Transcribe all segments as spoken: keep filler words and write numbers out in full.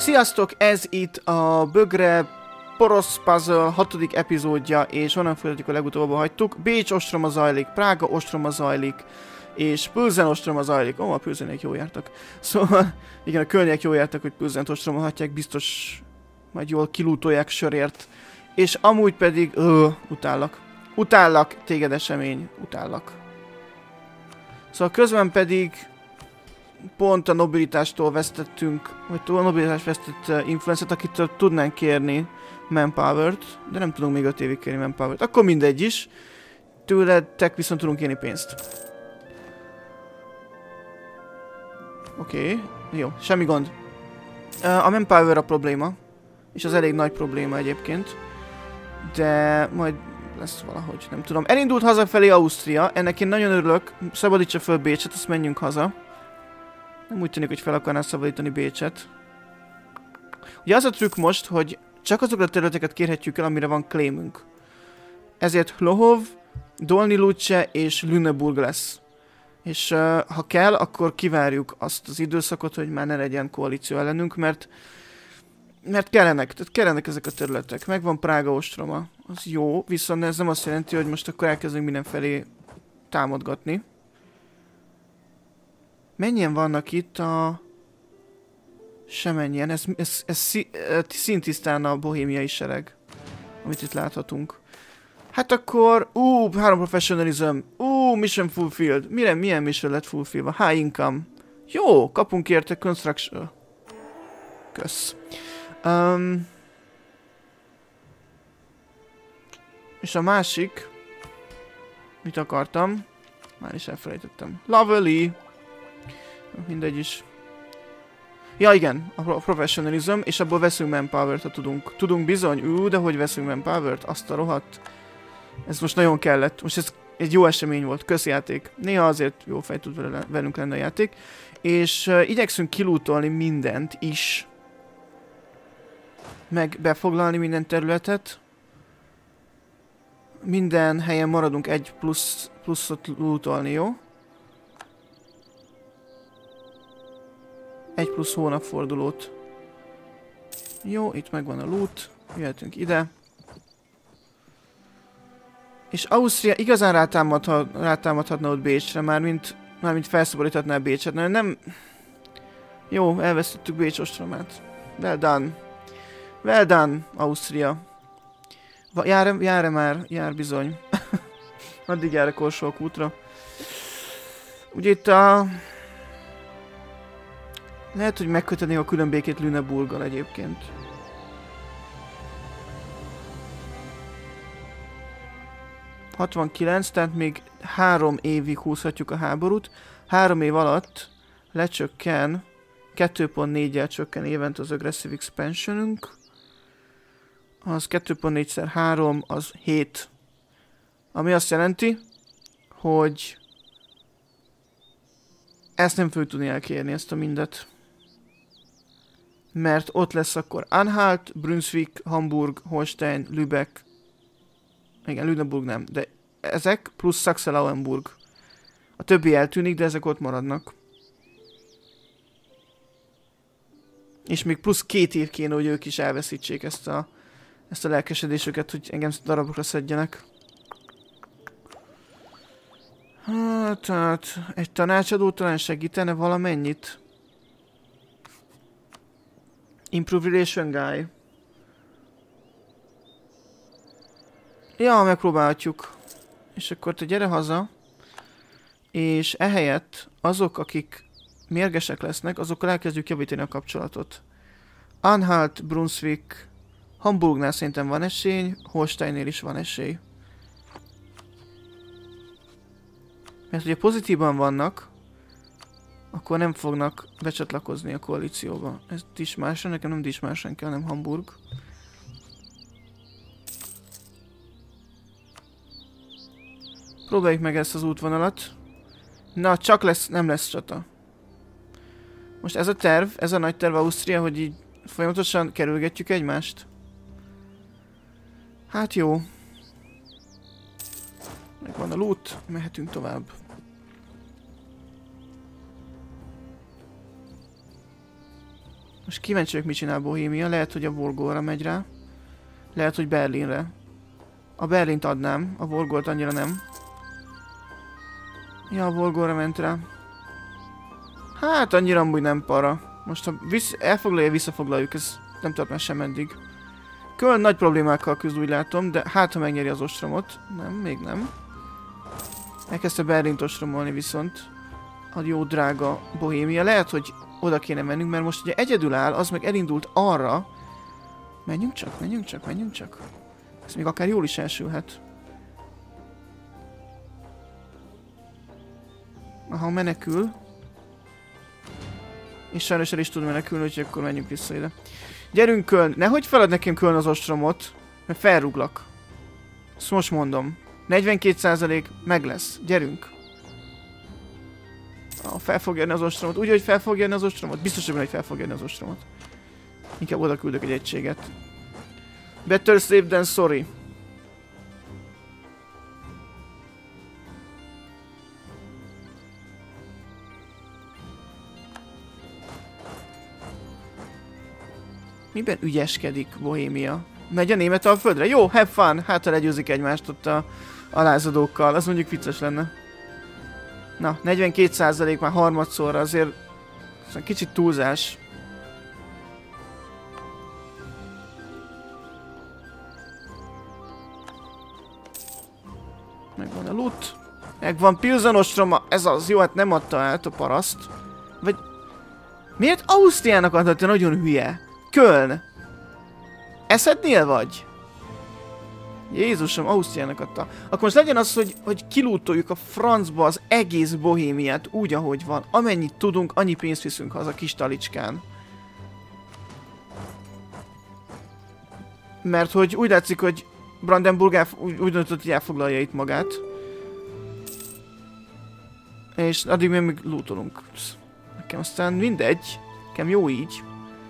Sziasztok! Ez itt a Bögre Porosz Puzzle hatodik epizódja, és onnan folytatjuk, a legutóbb hagytuk. Bécs ostroma zajlik, Prága ostroma zajlik, és Plzen ostroma zajlik. Ó, a Plzenék jól jártak. Szóval, igen, a környék jól jártak, hogy Plzent ostroma hatják, biztos majd jól kilútolják sörért. És amúgy pedig, ö, utállak. Utállak, téged esemény, utállak. Szóval közben pedig pont a nobilitástól vesztettünk, vagy a nobilitást vesztett uh, influencet, akitől tudnánk kérni manpower-t, de nem tudunk még öt évig kérni manpower-t. Akkor mindegy is. Tőletek viszont tudunk kérni pénzt. Oké, okay. Jó, semmi gond. Uh, a manpower a probléma, és az elég nagy probléma egyébként, de majd lesz valahogy, nem tudom. Elindult hazafelé Ausztria, ennek én nagyon örülök, szabadítsa föl Bécset, azt menjünk haza. Nem úgy tűnik, hogy fel akarná szabadítani Bécset. Ugye az a trükk most, hogy csak azokat a területeket kérhetjük el, amire van claimünk. Ezért Lhov, Dolny Luce és Lüneburg lesz. És uh, ha kell, akkor kivárjuk azt az időszakot, hogy már ne legyen koalíció ellenünk, mert mert kellenek, tehát kellenek ezek a területek. Megvan Prága ostroma, az jó, viszont ez nem azt jelenti, hogy most akkor elkezdünk mindenfelé támadgatni. Mennyien vannak itt a... Semennyien, ez, ez, ez szintisztán a bohémiai sereg, amit itt láthatunk. Hát akkor, ú, három professionalism, ú, mission fulfilled. Mire, milyen mission lett fulfillva? High income. Jó, kapunk érte construction. Kösz. Um, és a másik, mit akartam? Már is elfelejtettem. Lovely. Mindegy is. Ja igen, a professionalism, és abból veszünk manpower-t, ha tudunk. Tudunk bizony, ú, de hogy veszünk manpower-t? Azt a rohadt. Ez most nagyon kellett. Most ez egy jó esemény volt, közjáték. Néha azért jó fej tud velünk lenni a játék. És uh, igyekszünk kilútolni mindent is. Meg befoglalni minden területet. Minden helyen maradunk egy plusz, pluszot lootolni, jó? Egy plusz hónapfordulót. Jó, itt megvan a loot. Jöhetünk ide. És Ausztria igazán rátámadhat, rátámadhatna ott Bécsre, mármint, mármint felszabadíthatná Bécset. Nem, nem... Jó, elvesztettük Bécs ostromát. Well done. Well done, Ausztria. Jár-e jár már? Jár bizony. Addig jár a Korsolk útra. Ugye itt a... Lehet, hogy megkötnék a külön békét Lüneburggal egyébként. hatvankilenc, tehát még három évig húzhatjuk a háborút. Három év alatt lecsökken, kettő pont négyel csökken évente az aggressive expansionünk. Az kettő pont négyszer három, az hét. Ami azt jelenti, hogy ezt nem fogjuk tudni elkérni, ezt a mindet. Mert ott lesz akkor Anhalt, Brunswick, Hamburg, Holstein, Lübeck. Igen, Lüneburg nem, de ezek plusz Sachsen-Lauenburg. A többi eltűnik, de ezek ott maradnak. És még plusz két év kéne, hogy ők is elveszítsék ezt a, ezt a lelkesedésüket, hogy engem darabokra szedjenek. Hát, hát, egy tanácsadó talán segítene valamennyit. Improve relation guy. Ja, megpróbálhatjuk. És akkor te gyere haza. És ehelyett azok, akik mérgesek lesznek, azokkal elkezdjük javítani a kapcsolatot. Anhalt, Brunswick, Hamburgnál szerintem van esély, Holsteinnél is van esély. Mert ugye pozitívan vannak, akkor nem fognak becsatlakozni a koalícióba. Ez Dismársen, nekem nem Dismársen kell, hanem Hamburg. Próbáljuk meg ezt az útvonalat. Na, csak lesz, nem lesz csata. Most ez a terv, ez a nagy terv Ausztria, hogy így folyamatosan kerülgetjük egymást. Hát jó. Megvan a loot, mehetünk tovább. Most kíváncsi vagyok, mit csinál Bohémia. Lehet, hogy a Vorgolra megy rá. Lehet, hogy Berlinre. A Berlint adnám, a Vorgolt annyira nem. Ja, a Vorgolra ment rá. Hát annyira amúgy nem para. Most ha visz, elfoglalja, visszafoglaljuk, ez nem tart már sem eddig. Köln nagy problémákkal küzd, úgy látom, de hát ha megnyeri az ostromot. Nem, még nem. Elkezdte Berlint ostromolni viszont. A jó drága Bohémia. Lehet, hogy oda kéne mennünk, mert most ugye egyedül áll, az meg elindult arra. Menjünk csak, menjünk csak, menjünk csak. Ez még akár jól is elsülhet. Aha, menekül. És sajnos el is tud menekülni, úgyhogy akkor menjünk vissza ide. Gyerünk Köln! Nehogy felad nekem Köln az ostromot, mert felrúglak. Ezt most mondom. negyvenkét százalék meg lesz. Gyerünk! Ah, fel fog jönni az ostromot. Úgy, hogy fel fog jönni az ostromot? Biztos, hogy fel fog jönni az ostromot. Inkább oda küldök egy egységet. Better safe than sorry. Miben ügyeskedik Bohémia? Megy a német a földre? Jó, have fun! Hát ha legyőzik egymást ott a, a lázadókkal. Az mondjuk vicces lenne. Na, negyvenkét százalék már harmadszorra, azért kicsit túlzás. Megvan a loot. Megvan Pilsen ostroma. Ez az. Jó, hát nem adta át a paraszt. Vagy... Miért Ausztriának adta? Te nagyon hülye. Köln. Eszednél vagy? Jézusom, Ausztriának adta. Akkor most legyen az, hogy, hogy kilútoljuk a francba az egész Bohémiát úgy, ahogy van. Amennyit tudunk, annyi pénzt viszünk haza kis talicskán. Mert hogy úgy látszik, hogy Brandenburg elf úgy, úgy döntött, hogy elfoglalja itt magát. És addig még, még lootolunk. Nekem aztán mindegy. Nekem jó így.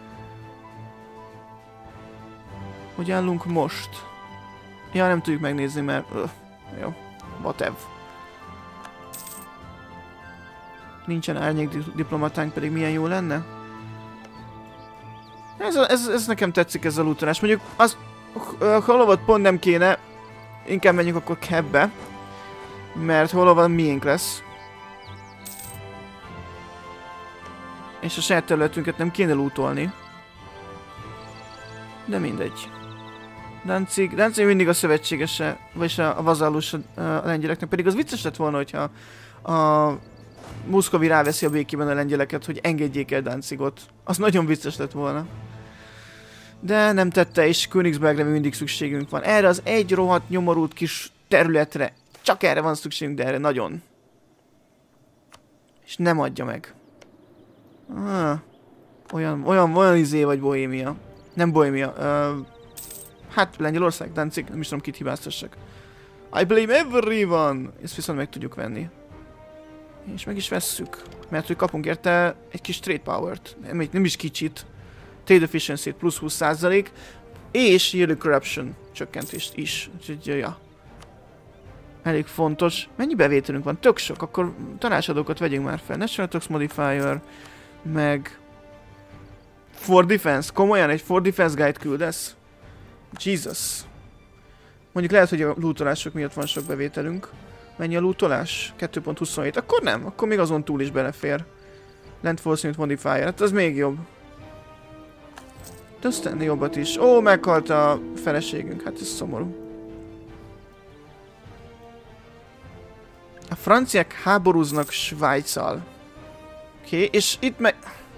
Hogy állunk most? Ja, nem tudjuk megnézni, mert... Öh, jó. Whatever. Nincsen árnyék diplomatánk, pedig milyen jó lenne. Ez, ez, ez nekem tetszik, ez a lootolás. Mondjuk az... Holovat pont nem kéne. Inkább menjünk akkor Kebbe. Mert Holovat miénk lesz. És a saját területünket nem kéne lootolni. De mindegy. Danzig, Danzig mindig a szövetségese, vagyis a, a vazallus a, a lengyeleknek, pedig az vicces lett volna, hogyha a Muszkovi ráveszi a békében a lengyeleket, hogy engedjék el Danzigot. Az nagyon vicces lett volna. De nem tette, és Königsbergre mindig szükségünk van. Erre az egy rohadt nyomorult kis területre. Csak erre van szükségünk, de erre nagyon. És nem adja meg. Ah, olyan, olyan, olyan izé vagy Bohémia. Nem Bohémia. Uh, hát Lengyelország, Danzig, nem is tudom, kit hibáztassak. I blame everyone! Ezt viszont meg tudjuk venni. És meg is vesszük. Mert hogy kapunk érte egy kis trade power-t. Nem, nem is kicsit. Trade efficiency-t plusz húsz százalék. És yearly corruption csökkentést is. Úgyhogy, ja. Elég fontos. Mennyi bevételünk van? Tök sok. Akkor tanácsadókat vegyünk már fel. National Tax Modifier. Meg... For Defense. Komolyan egy For Defense guide küldesz? Jesus. Mondjuk lehet, hogy a lootolások miatt van sok bevételünk. Mennyi a lootolás? kettő pont huszonhét. Akkor nem. Akkor még azon túl is belefér. Landforce Unit Modifier. Hát az még jobb. De aztán jobbat is. Ó, meghalt a feleségünk. Hát ez szomorú. A franciák háborúznak Svájccal. Oké, okay, és itt meg...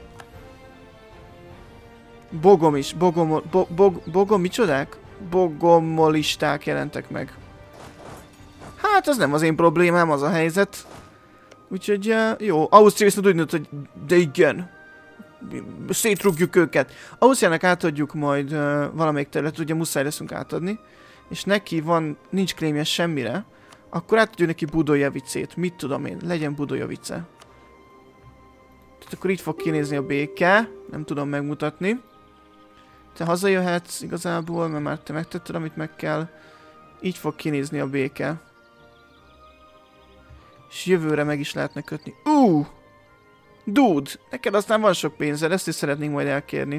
Bogom is. Bogom... Bo, bog, bogom micsodák? Bogomolisták jelentek meg. Hát ez nem az én problémám, az a helyzet. Úgyhogy uh, jó. Ausztria viszont úgy nőtt, hogy de igen. Szétrugjuk őket. Ausztriának átadjuk majd uh, valamelyik területet, ugye muszáj leszünk átadni. És neki van, nincs krémje semmire. Akkor átadjuk neki Budojevicét. Mit tudom én, legyen Budojevice. Tehát akkor így fog kinézni a béke. Nem tudom megmutatni. Te hazajöhetsz igazából, mert már te megtetted, amit meg kell. Így fog kinézni a béke. És jövőre meg is lehetne kötni. Ú! Uh! Dude, neked aztán van sok pénzed, ezt is szeretnénk majd elkérni.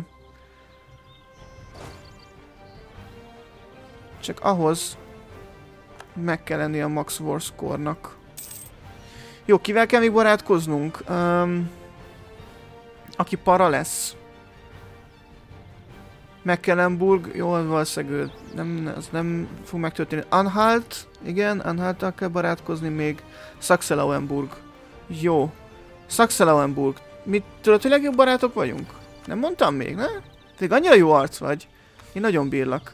Csak ahhoz meg kell lenni a Max War Score-nak. Jó, kivel kell még barátkoznunk? Um, aki para lesz. Mecklenburg, jó, valószínűleg nem, az nem fog megtörténni. Anhalt, igen, Anhalttal kell barátkozni még. Saxe-Lauenburg. Jó. Saxe-Lauenburg. Mit tudod, hogy legjobb barátok vagyunk? Nem mondtam még, ne? Te annyira jó arc vagy. Én nagyon bírlak.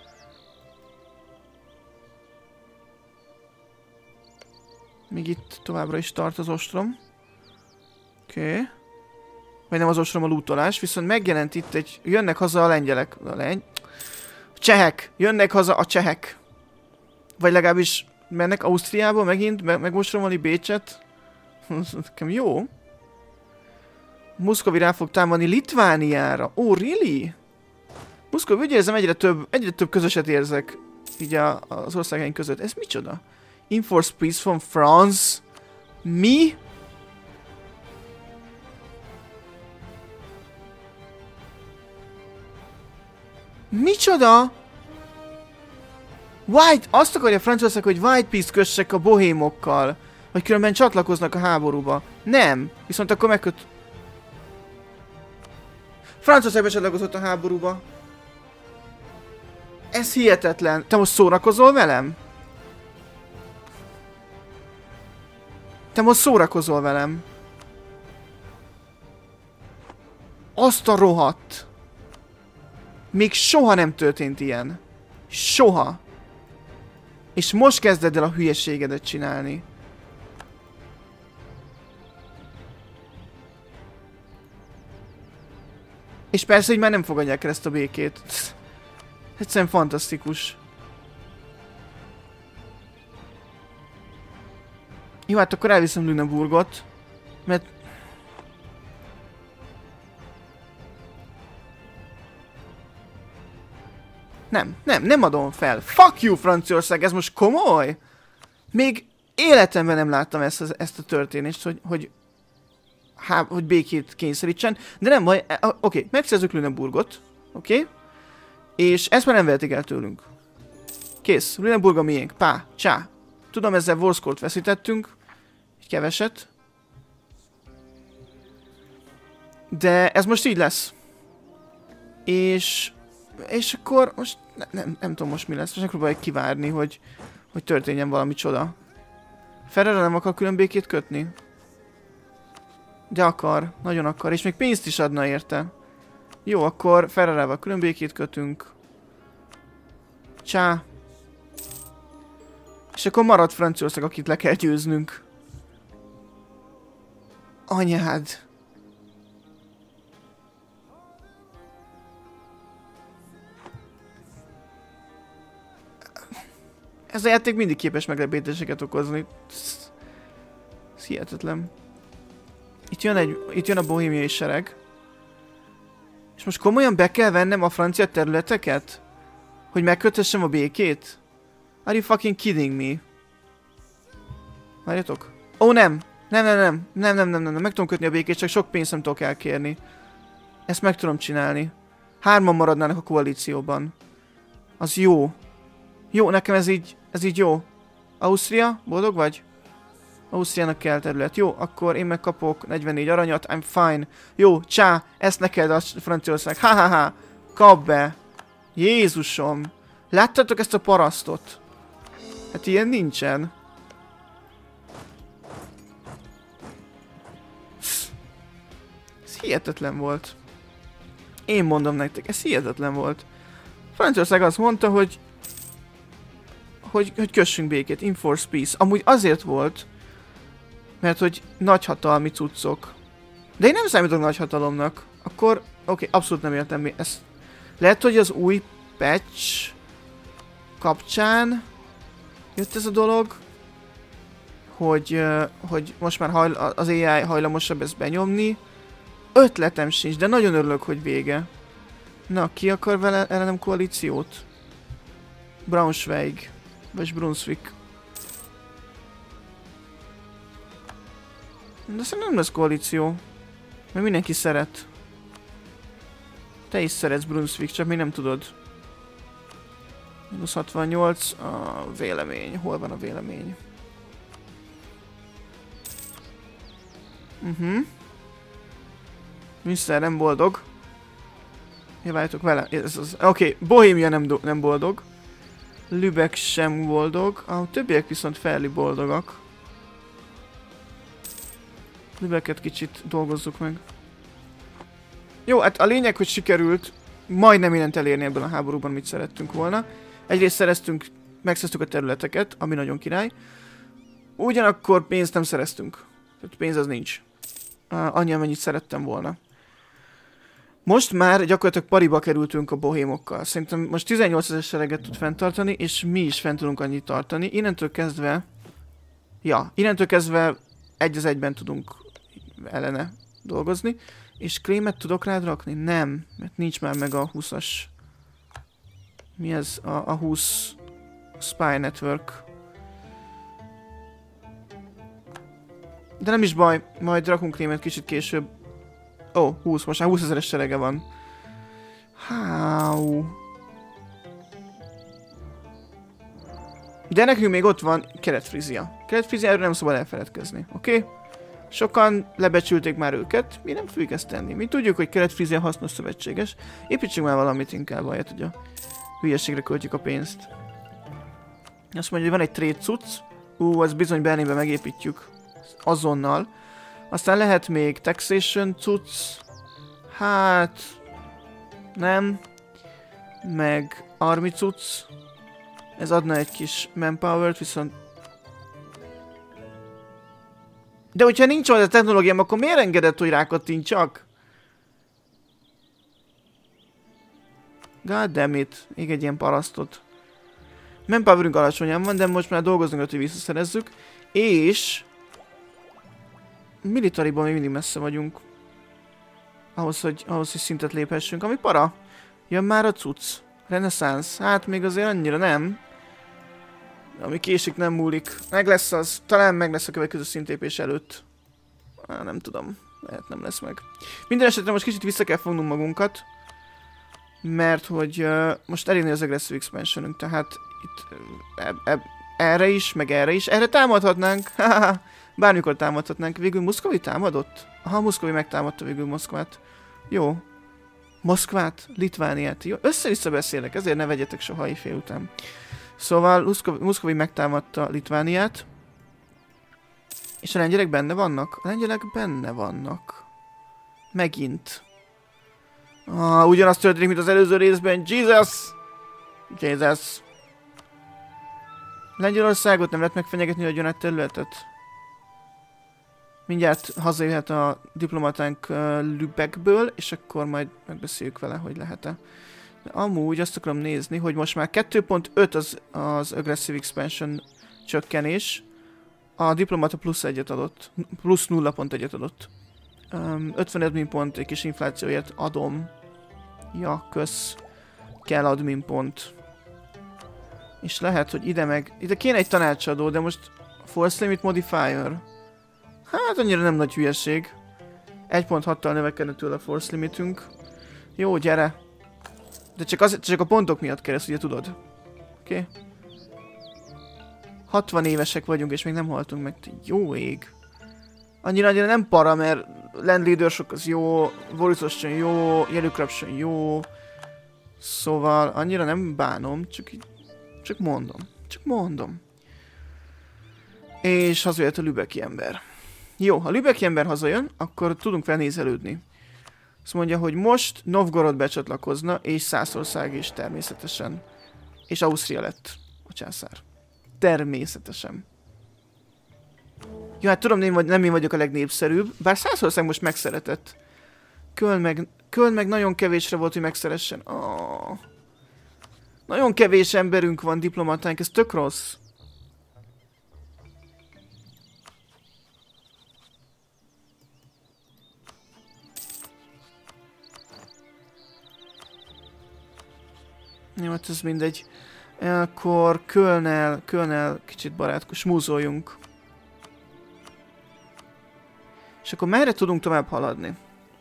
Még itt továbbra is tart az ostrom. Oké. Okay. Vagy nem az ostrom, a lootolás, viszont megjelent itt egy... Jönnek haza a lengyelek. A lengy... A csehek! Jönnek haza a csehek! Vagy legalábbis mennek Ausztriába megint, meg megostromolni Bécset. Nekem jó. Muszkovi rá fog támadni Litvániára. Oh, really? Muszkovi, úgy érzem, egyre több, egyre több közöset érzek. Így a, az országaink között. Ez micsoda? Enforce peace from France. Mi? Micsoda? White, azt akarja Franciaország, hogy White Peace kössek a bohémokkal. Vagy különben csatlakoznak a háborúba. Nem. Viszont akkor megköt... Franciaország becsatlakozott a háborúba. Ez hihetetlen. Te most szórakozol velem? Te most szórakozol velem. Azt a rohadt. Még soha nem történt ilyen. Soha. És most kezded el a hülyeségedet csinálni. És persze, hogy már nem fogadják el ezt a békét. Egyszerűen fantasztikus. Jó, hát akkor elviszem Lüneburgot. Mert... Nem, nem, nem adom fel. Fuck you, Franciaország, ez most komoly? Még életemben nem láttam ezt, az, ezt a történést, hogy, hogy, há, hogy békét kényszerítsen. De nem baj, oké, okay, megszerzük Lüneburgot, oké? Okay? És ezt már nem vehetik el tőlünk. Kész, Lüneburg a miénk, pá, csá. Tudom, ezzel Warskort veszítettünk. Egy keveset. De ez most így lesz. És... És akkor most... Ne, nem, nem tudom most mi lesz. Most megpróbáljuk kivárni, hogy... Hogy történjen valami csoda. Ferrara nem akar külön békét kötni? De akar. Nagyon akar. És még pénzt is adna érte. Jó, akkor Ferrarával külön békét kötünk. Csá. És akkor marad Franciaország, akit le kell győznünk. Anyád. Ez a játék mindig képes meglepetéseket okozni. Ez hihetetlen. Itt jön, egy, itt jön a bohémiai sereg. És most komolyan be kell vennem a francia területeket? Hogy megkötessem a békét? Are you fucking kidding me? Várjatok. Ó, oh, nem. Nem, nem, nem. Nem, nem, nem, nem. Meg tudom kötni a békét, csak sok pénzt nem tudok elkérni. Ezt meg tudom csinálni. Hárman maradnának a koalícióban. Az jó. Jó, nekem ez így, ez így jó. Ausztria? Boldog vagy? Ausztriának kell terület. Jó, akkor én megkapok negyvennégy aranyat. I'm fine. Jó, csá, ezt neked a Franciaország. Ha-ha-ha. Kap be. Jézusom. Láttatok ezt a parasztot? Hát ilyen nincsen. Ez hihetetlen volt. Én mondom nektek, ez hihetetlen volt. Franciaország azt mondta, hogy Hogy, hogy kössünk békét, enforce peace. Amúgy azért volt, mert hogy nagyhatalmi cuccok. De én nem számítok nagyhatalomnak. Akkor, oké, okay, abszolút nem értem mi ezt. Lehet, hogy az új patch kapcsán jött ez a dolog, hogy, hogy most már hajl, az á i hajlamosabb ezt benyomni. Ötletem sincs, de nagyon örülök, hogy vége. Na, ki akar vele ellenem koalíciót? Braunschweig. Vagy Brunswick. De szerintem nem lesz koalíció. Mert mindenki szeret. Te is szeretsz Brunswick, csak mi nem tudod. mínusz hatvannyolc, a vélemény. Hol van a vélemény? Mhm. Uh Münster nem boldog. Jöváljatok vele. Oké, okay. Bohémia nem, nem boldog. Lübeck sem boldog. A többiek viszont felli boldogak. Lübecket kicsit dolgozzuk meg. Jó, hát a lényeg, hogy sikerült majdnem mindent elérni ebből a háborúban, mit szerettünk volna. Egyrészt szereztünk, megszereztük a területeket, ami nagyon király. Ugyanakkor pénzt nem szereztünk. Tehát pénz az nincs. Uh, annyi, amennyit szerettem volna. Most már gyakorlatilag pariba kerültünk a bohémokkal. Szerintem most tizennyolcezer sereget tud fenntartani, és mi is fent tudunk annyit tartani. Innentől kezdve... Ja, innentől kezdve egy az egyben tudunk ellene dolgozni. És claimet tudok rád rakni? Nem, mert nincs már meg a húszas... Mi ez? A, a húsz... Spy Network. De nem is baj, majd rakunk claimet kicsit később. Ó, oh, húsz, most már húszezeres serege van. Háú. De nekünk még ott van Kelet-Frízia. Kelet-Fríziáról nem szabad elfeledkezni, oké? Okay? Sokan lebecsülték már őket, mi nem fogjuk ezt tenni. Mi tudjuk, hogy Kelet-Frízia hasznos szövetséges. Építsünk már valamit inkább, ahelyett, hogy a hülyeségre költjük a pénzt. Azt mondja, hogy van egy trade cucc. Ú, az bizony Berlinbe megépítjük. Azonnal. Aztán lehet még taxation cucc. Hát... Nem. Meg army cucc. Ez adna egy kis manpower-t, viszont... De hogyha nincs olyan technológiám, akkor miért engedett, hogy rákattintsak? God damn it. Még egy ilyen parasztot. Manpowerünk alacsonyan van, de most már dolgozunk, hogy visszaszerezzük. És... Militariban még mindig messze vagyunk. Ahhoz, hogy, ahhoz, hogy szintet léphessünk. Ami para. Jön már a cucc. Reneszánsz. Hát még azért annyira nem. Ami késik, nem múlik. Meg lesz az. Talán meg lesz a következő szintépés előtt. Á, nem tudom. Lehet nem lesz meg. Minden esetre most kicsit vissza kell fognunk magunkat. Mert hogy uh, most elérni az aggressive expansionünk. Tehát itt uh, e, e, erre is, meg erre is. Erre támadhatnánk. Bármikor támadhatnánk. Végül Moszkva támadott? Aha, Moszkva megtámadta végül Moszkvát. Jó. Moszkvát, Litvániát. Jó, össze-vissza beszélek, ezért ne vegyetek soha éjfél után. Szóval Moszkva megtámadta Litvániát. És a lengyelek benne vannak? A lengyelek benne vannak. Megint. Ah, ugyanazt történik, mint az előző részben. Jesus! Jesus! Lengyelországot nem lehet megfenyegetni, hogy jön át területet. Mindjárt hazajöhet a diplomatánk uh, Lübeckből, és akkor majd megbeszéljük vele, hogy lehet-e. De amúgy azt akarom nézni, hogy most már kettő pont öt az, az Aggressive Expansion csökkenés. A diplomata plusz egyet adott. Plusz nulla pont egyet adott. Um, ötven admin pont egy kis inflációért adom. Ja, kösz. Kell admin pont. És lehet, hogy ide meg... Ide kéne egy tanácsadó, de most... Force Limit Modifier. Hát annyira nem nagy hülyeség. egy pont hattal növekedne tőle a Force Limitünk. Jó, gyere. De csak, az, csak a pontok miatt kell ezt, ugye tudod? Oké. Okay. hatvan évesek vagyunk, és még nem haltunk meg. Jó ég. Annyira, annyira nem para, mert Land Leader sok az jó, Vorisosson jó, Jelükrapson jó. Szóval annyira nem bánom, csak, csak mondom. Csak mondom. És hazajöhet a lübecki ember. Jó, ha lübecki ember hazajön, akkor tudunk felnézelődni. Azt mondja, hogy most Novgorod becsatlakozna, és Szászország is természetesen. És Ausztria lett a császár. Természetesen. Jó, hát tudom, nem, nem én vagyok a legnépszerűbb, bár Szászország most megszeretett. Köln meg, Köln meg nagyon kevésre volt, hogy megszeressen. Oh. Nagyon kevés emberünk van, diplomatánk, ez tök rossz. Jó, hát ez mindegy. Akkor Kölnnel, Kölnnel kicsit barátkos, smúzoljunk. És akkor merre tudunk tovább haladni?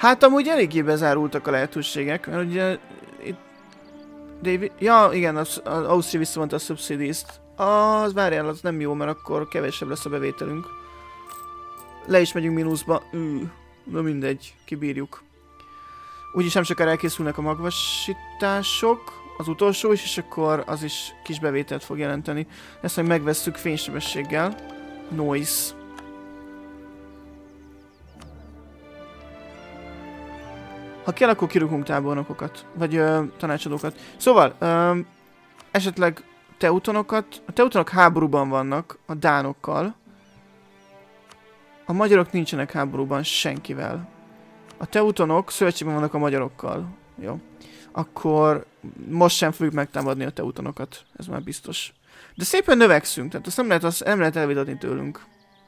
Hát amúgy eléggé bezárultak a lehetőségek, mert ugye itt David... Ja, igen, az, az Ausztria visszavonta a subsidies-t. Az várjál, az nem jó, mert akkor kevesebb lesz a bevételünk. Le is megyünk mínuszba. Ű, na mindegy, kibírjuk. Úgyis nem sokára elkészülnek a magvasítások, az utolsó is, és akkor az is kis bevételt fog jelenteni. Ezt meg megvesszük fénysebességgel. Noise. Ha kell, akkor kirúgunk tábornokokat, vagy ö, tanácsadókat. Szóval, ö, esetleg teutonokat, a teutonok háborúban vannak a dánokkal. A magyarok nincsenek háborúban senkivel. A teutonok szövetségben vannak a magyarokkal. Jó. Akkor most sem fogjuk megtámadni a teutonokat, ez már biztos. De szépen növekszünk, tehát azt nem lehet, azt nem lehet elvitatni tőlünk.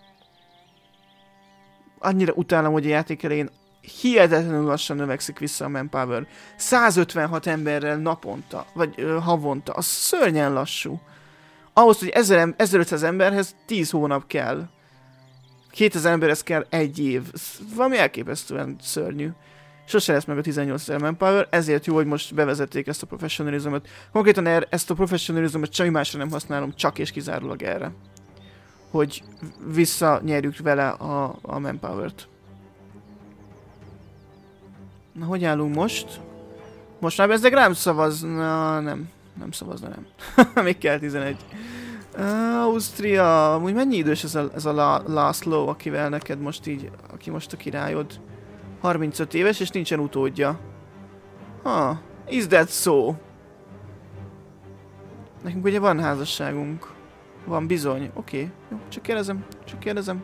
Annyira utálom, hogy a játék elején hihetetlenül lassan növekszik vissza a manpower. százötvenhat emberrel naponta, vagy ö, havonta, az szörnyen lassú. Ahhoz, hogy ezerötszáz emberhez tíz hónap kell. kétezer emberhez kell egy év. Ez valami elképesztően szörnyű. Sose lesz meg a tizennyolcezer manpower, ezért jó, hogy most bevezették ezt a professionalismot. Konkrétan er, ezt a professionalismot semmi másra nem használom, csak és kizárólag erre. Hogy visszanyerjük vele a, a manpower-t. Na, hogy állunk most? Most már bezzeg rám szavazna, nem. Nem szavazna, nem. Még kell tizenegy. Uh, Ausztria, amúgy mennyi idős ez a, ez a La László, akivel neked most így, aki most a királyod? harmincöt éves, és nincsen utódja. Ha, is that so? Nekünk ugye van házasságunk. Van bizony, oké. Okay. Jó, csak kérdezem, csak kérdezem.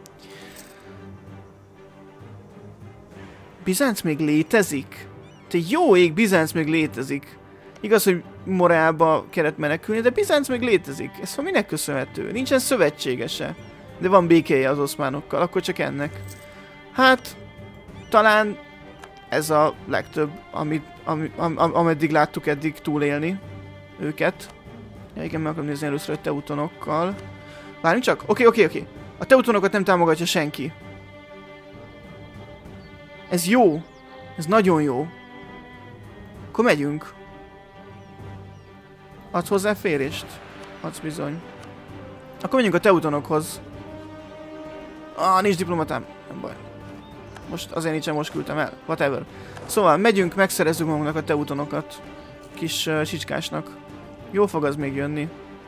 Bizánc még létezik? Te jó ég, Bizánc még létezik. Igaz, hogy Morálba kellett menekülni, de Bizánc még létezik. Ez van minek köszönhető? Nincsen szövetségese. De van békéje az oszmánokkal, akkor csak ennek. Hát, talán ez a legtöbb, amit, am, am, am, ameddig láttuk eddig túlélni őket. Ja, igen, meg akarom nézni először a teutonokkal. Várjunk csak, oké, oké, oké. A teutonokat nem támogatja senki. Ez jó. Ez nagyon jó. Akkor megyünk. Adsz hozzá férést? Adsz bizony. Akkor menjünk a teutonokhoz. Ah, nincs diplomatám. Nem baj. Most azért nincsen, most küldtem el. Whatever. Szóval megyünk, megszerezzük magunknak a teutonokat. Kis uh, csicskásnak. Jól fog az még jönni.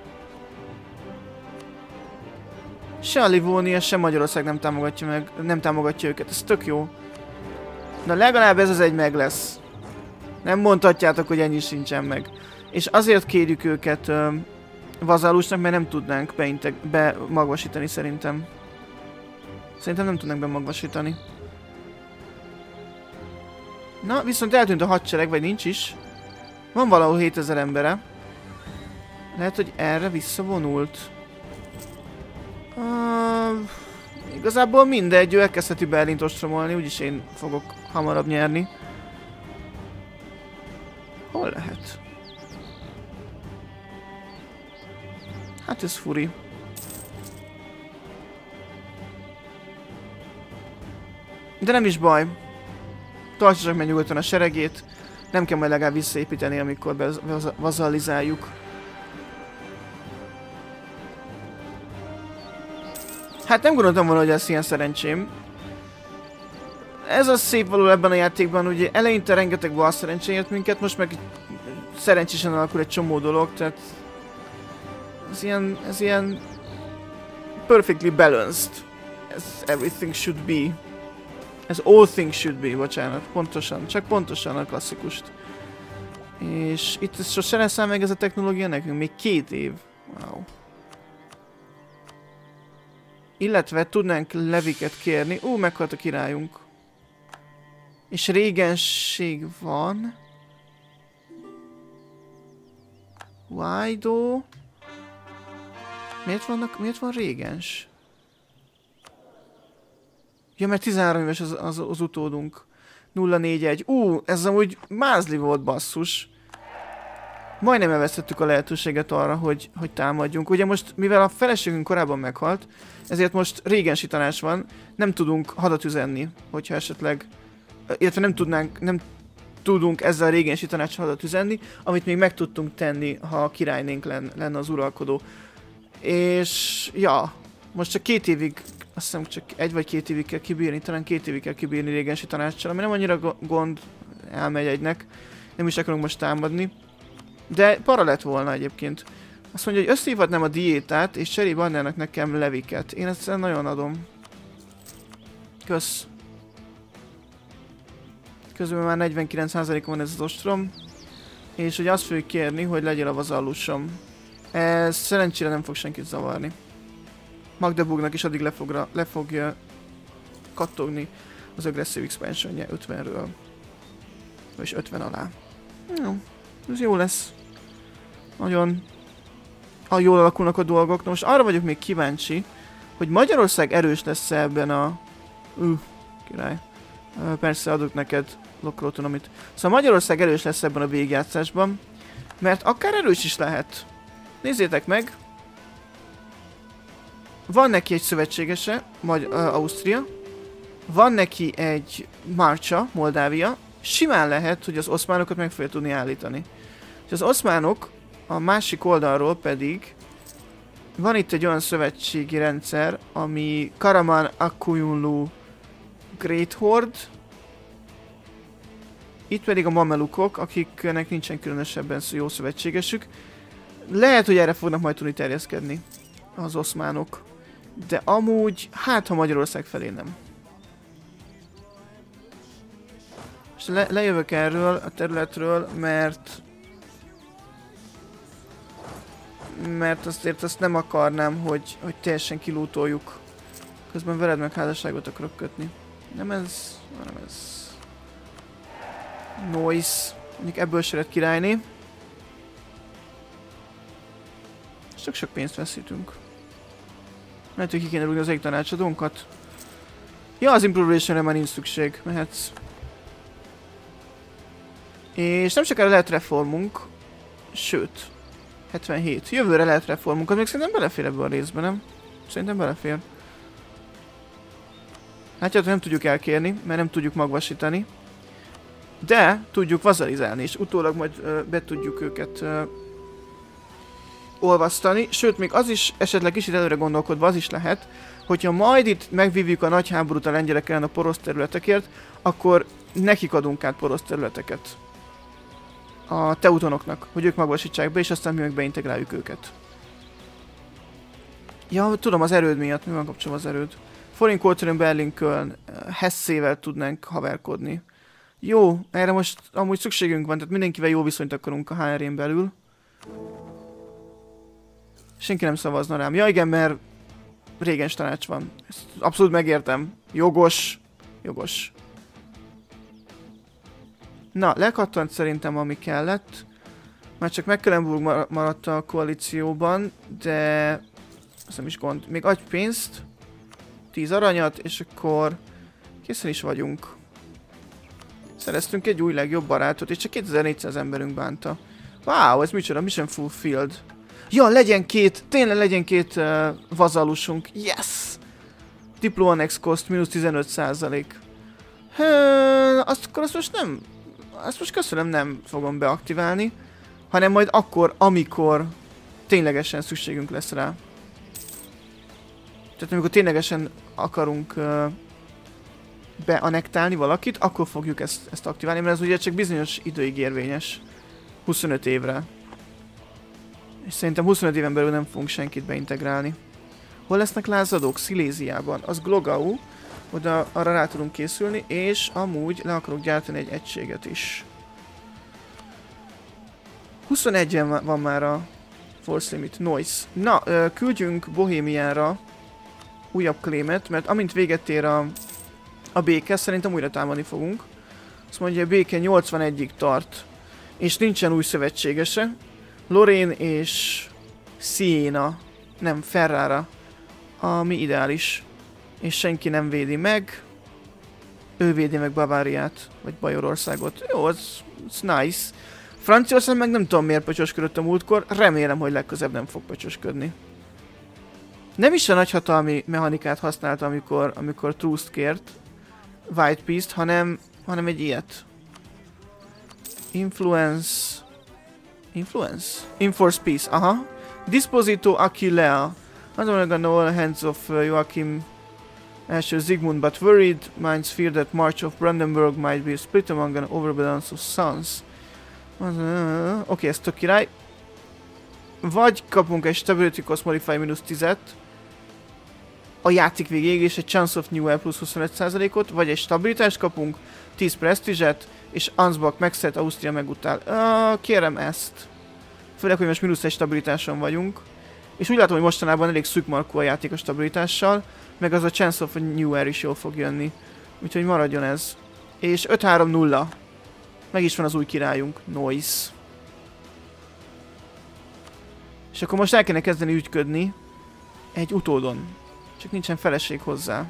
Se a Livónia, se Magyarország nem támogatja meg, nem támogatja őket. Ez tök jó. Na legalább ez az egy meg lesz. Nem mondhatjátok, hogy ennyi sincsen meg. És azért kérjük őket uh, vazálusnak, mert nem tudnánk bemagvasítani szerintem. Szerintem nem tudnánk bemagvasítani. Na, viszont eltűnt a hadsereg, vagy nincs is. Van valahol hétezer embere. Lehet, hogy erre visszavonult. Uh, igazából mindegy, ő elkezdheti Berlint ostromolni, úgyis én fogok hamarabb nyerni. Hol lehet? Hát ez furi. De nem is baj. Tartsa csak meg nyugodtan a seregét. Nem kell majd legalább visszaépíteni, amikor vazalizáljuk. Hát nem gondoltam volna, hogy ez ilyen szerencsém. Ez a szép való ebben a játékban, ugye eleinte rengeteg bal szerencsé ért minket, most meg szerencsésen alakul egy csomó dolog, tehát ez ilyen, ez ilyen perfectly balanced. As everything should be. As all things should be, bocsánat, pontosan, csak pontosan a klasszikust. És itt ez sose lesz meg ez a technológia nekünk, még két év. Wow. Illetve tudnánk leviket kérni. Ú, meghalt a királyunk. És régenség van. Why though? Miért vannak, miért van régens? Ja, mert tizenhárom éves az, az, az utódunk. nulla négy egy. Ú, ez amúgy mázli volt, basszus. Majdnem elvesztettük a lehetőséget arra, hogy, hogy támadjunk. Ugye most, mivel a feleségünk korábban meghalt, ezért most régensi tanács van, nem tudunk hadat üzenni, hogyha esetleg illetve nem tudnánk, nem tudunk ezzel a régensi tanácshaladat üzenni, amit még meg tudtunk tenni, ha a királynénk len, lenne az uralkodó. És ja, most csak két évig, azt hiszem csak egy vagy két évig kell kibírni, talán két évig kell kibírni régensi tanácssal, ami nem annyira gond, elmegy egynek, nem is akarunk most támadni. De para lett volna egyébként. Azt mondja, hogy összehívhatnám a diétát, és cserébe adnának nekem leviket. Én ezt nagyon adom. Kösz. Közben már negyvenkilenc százalékon van ez az ostrom. És hogy azt fogjuk kérni, hogy legyél a vazallusom. Ez szerencsére nem fog senkit zavarni. Magdeburgnak is addig le, fogra, le fogja kattogni az agresszív expansionje ötvenről. Vagyis ötven alá. Jó, ez jó lesz. Nagyon ha jól alakulnak a dolgok. Na most arra vagyok még kíváncsi, hogy Magyarország erős lesz -e ebben a... Uh, király. Uh, persze adok neked local autonomit. Szóval Magyarország erős lesz ebben a végjátszásban, mert akár erős is lehet. Nézzétek meg! Van neki egy szövetségese, Magy uh, Ausztria. Van neki egy Márcsa, Moldávia. Simán lehet, hogy az oszmánokat meg fogja tudni állítani. És az oszmánok a másik oldalról pedig van itt egy olyan szövetségi rendszer, ami Karaman Akkuyunlu Great Horde. Itt pedig a mamelukok, akiknek nincsen különösebben jó szövetségesük. Lehet, hogy erre fognak majd tudni terjeszkedni az oszmánok. De amúgy, hát ha Magyarország felé nem. És le lejövök erről a területről, mert... Mert azért azt nem akarnám, hogy, hogy teljesen kilútoljuk. Közben veled meg házasságot akarok kötni. Nem ez... nem ez... Noise. Mondjuk ebből se lehet királyni. Csak sok pénzt veszítünk. Lehet, hogy ki kéne rúgni az egyik tanácsadónkat. Ja, az improvisationre már nincs szükség. Mehetsz. És nem sokára lehet reformunk. Sőt. hetvenhét. Jövőre lehet reformunkat. Még szerintem belefér ebbe a részbe, nem? Szerintem belefér. Látjátok, nem tudjuk elkérni, mert nem tudjuk magvasítani. De tudjuk vazalizálni, és utólag majd uh, be tudjuk őket uh, olvasztani. Sőt, még az is, esetleg kicsit előre gondolkodva, az is lehet, hogyha majd itt megvívjuk a nagy háborút a lengyelek ellen a porosz területekért, akkor nekik adunk át porosz területeket. A teutonoknak, hogy ők magvasítsák be, és aztán mi meg beintegráljuk őket. Ja, tudom, az erőd miatt. Mi van kapcsolatban az erőd? Foreign Quarter Berlin Köln, Hessével tudnánk haverkodni. Jó, erre most amúgy szükségünk van, tehát mindenkivel jó viszonyt akarunk a há er en belül. Senki nem szavazna rám. Ja igen, mert régens tanács van. Ezt abszolút megértem. Jogos. Jogos. Na, lekattant szerintem, ami kellett. Már csak Mecklenburg maradt a koalícióban, de... azt nem is gond. Még adj pénzt. tíz aranyat, és akkor... készen is vagyunk. Szereztünk egy új legjobb barátot, és csak kétezer-négyszáz emberünk bánta. Wow, ez micsoda? Mission fulfilled. Ja, legyen két, tényleg legyen két uh, vazallusunk. Yes! Diplo Annex Cost, mínusz tizenöt százalék. Azt akkor azt most nem... Azt most köszönöm, nem fogom beaktiválni. Hanem majd akkor, amikor ténylegesen szükségünk lesz rá. Tehát amikor ténylegesen akarunk uh, beannektálni valakit, akkor fogjuk ezt, ezt aktiválni, mert ez ugye csak bizonyos időig érvényes. huszonöt évre. És szerintem huszonöt éven belül nem fogunk senkit beintegrálni. Hol lesznek lázadók? Sziléziában. Az Glogau. Oda arra rá tudunk készülni, és amúgy le akarok gyártani egy egységet is. huszonegyen van már a Force Limit. Noise. Na, küldjünk Bohémiára újabb claimet, mert amint véget ér a, a béke, szerintem újra támadni fogunk. Azt mondja, a béke nyolcvanegyig tart, és nincsen új szövetségese. Lorraine és Siena, nem, Ferrara, ami ideális. És senki nem védi meg. Ő védi meg Baváriát, vagy Bajorországot. Jó, az, az nice. Franciaország meg nem tudom miért pöcsösködött a múltkor, remélem, hogy legközebb nem fog pöcsösködni. Nem is a nagyhatalmi mechanikát használta, amikor, amikor Truce-t kért, White Peace-t, hanem hanem egy ilyet. Influence... Influence? Enforce peace, aha. Disposito Aquilea. Azon gonna all hands of uh, Joachim első Zygmunt, but worried minds fear that March of Brandenburg might be split among an overbalance of sons. Uh, Oké, okay, ez tök király. Vagy kapunk egy Stability Cost Modify mínusz tízet a játék végéig, és egy Chance of New plusz huszonöt százalékot, vagy egy stabilitást kapunk, tíz Prestige-et, és Ansbach megszeret, Ausztria megutál. Uh, kérem ezt. Főleg, hogy most mínusz egy stabilitáson vagyunk. És úgy látom, hogy mostanában elég szűk markú a játék a stabilitással, meg az a Chance of a New Air is jól fog jönni. Úgyhogy maradjon ez. És öt három nulla. Meg is van az új királyunk. Noise. És akkor most el kéne kezdeni ügyködni egy utódon. Csak nincsen feleség hozzá.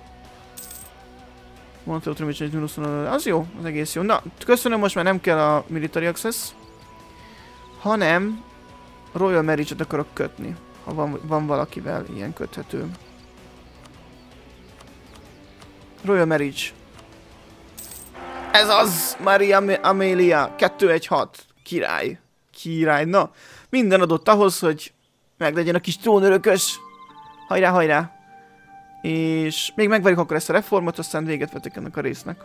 Az jó, az egész jó. Na, köszönöm, most már nem kell a Military Access, hanem Royal Marriage-et akarok kötni, ha van, van valakivel ilyen köthető. Royal Marriage. Ez az! Maria Amelia kettő egy hat. Király. Király. Na, minden adott ahhoz, hogy meglegyen a kis trónörökös. Hajrá, hajrá. És még megvárjuk akkor ezt a reformot, aztán véget vetek ennek a résznek.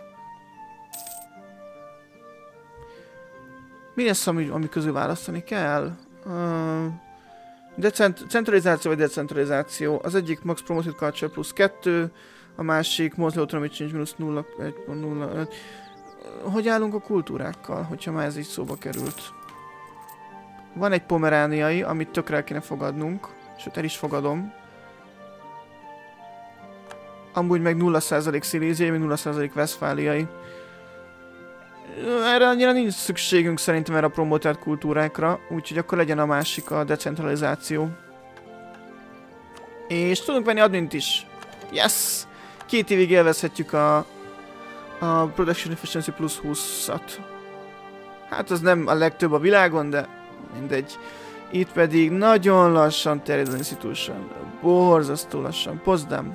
Mi lesz, ami, ami közül választani kell? Uh, decent, centralizáció vagy decentralizáció. Az egyik Max Promoted Culture plusz kettő, a másik Monthly Autonomy Change mínusz nulla egy pont nulla öt. Hogy állunk a kultúrákkal, hogyha már ez így szóba került? Van egy pomerániai, amit tökre el kéne fogadnunk, sőt el is fogadom. Amúgy meg nulla százalék sziléziai, meg nulla százalék veszfáliai. Erre annyira nincs szükségünk szerintem erre a promotált kultúrákra, úgyhogy akkor legyen a másik a decentralizáció. És tudunk venni admint is. Yes! Két évig élvezhetjük a, a Production Efficiency plusz húszat. Hát az nem a legtöbb a világon, de mindegy. Itt pedig nagyon lassan terjed az Institution. Borzasztó lassan. Potsdam.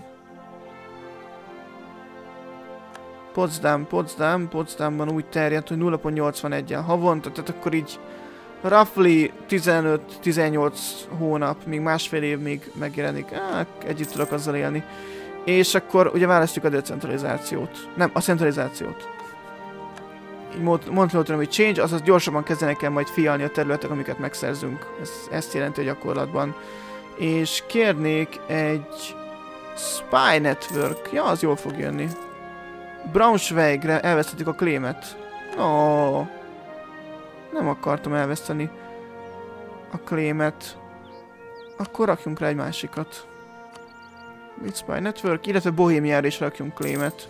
Potsdam, Potsdam, Potsdamban úgy terjedt, hogy nulla pont nyolcvanegy-en havonta, tehát akkor így roughly tizenöt-tizennyolc hónap, még másfél év még megjelenik. Á, együtt tudok azzal élni. És akkor ugye választjuk a decentralizációt. Nem, a centralizációt. Így Monthly Autonomy Change, azaz gyorsabban kezdenek el majd fialni a területek, amiket megszerzünk. Ez, ezt jelenti a gyakorlatban. És kérnék egy Spy Network. Ja, az jól fog jönni. Braunschweigre elvesztettük a claimet. Ó, nem akartam elveszteni a claimet. Akkor rakjunk rá egy másikat. Mit Spy Network, illetve Bohémiára is rakjunk claimet.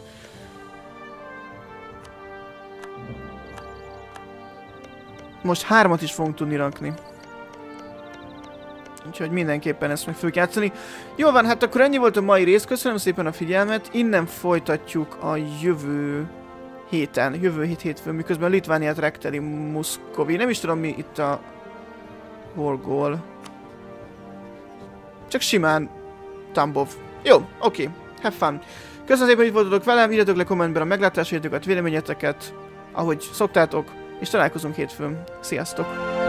Most hármat is fogunk tudni rakni. Úgyhogy mindenképpen ezt meg fogjuk játszani. Jól van, hát akkor ennyi volt a mai rész. Köszönöm szépen a figyelmet. Innen folytatjuk a jövő héten. Jövő hét hétfőn, miközben Litvániát rekteli Muszkovi. Nem is tudom, mi itt a war goal. Csak simán Tambov. Jó, oké. Okay. Have fun. Köszönöm szépen, hogy itt voltatok velem. Írjatok le kommentben a meglátásaitokat, véleményeteket, ahogy szoktátok. És találkozunk hétfőn. Sziasztok!